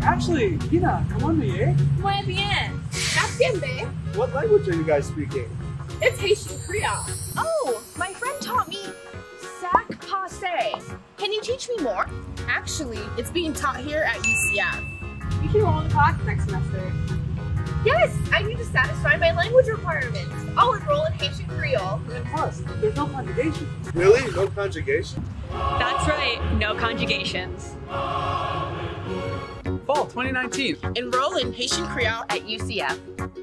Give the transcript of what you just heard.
Ashley, Gina, ¿cómo andas? Muy bien. That's bien, babe. What language are you guys speaking? It's Haitian Creole. Oh, my friend taught me sac passe. Can you teach me more? Actually, it's being taught here at UCF. You can roll in the class next semester. Yes, I need to satisfy my language requirements. I'll enroll in Haitian Creole. And plus, there's no conjugation. Really? No conjugation? That's right, no conjugations. Fall 2019. Enroll in Haitian Creole At UCF.